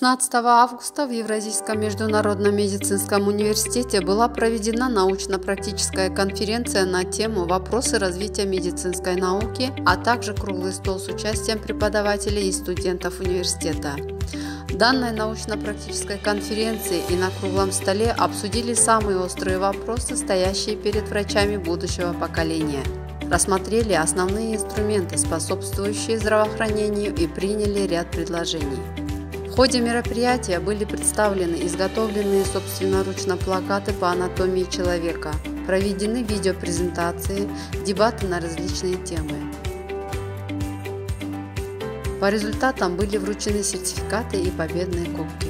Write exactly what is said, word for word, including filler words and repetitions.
шестнадцатого августа в Евразийском международном медицинском университете была проведена научно-практическая конференция на тему «Вопросы развития медицинской науки», а также круглый стол с участием преподавателей и студентов университета. В данной научно-практической конференции и на круглом столе обсудили самые острые вопросы, стоящие перед врачами будущего поколения. Рассмотрели основные инструменты, способствующие здравоохранению, и приняли ряд предложений. В ходе мероприятия были представлены изготовленные собственноручно плакаты по анатомии человека, проведены видеопрезентации, дебаты на различные темы. По результатам были вручены сертификаты и победные кубки.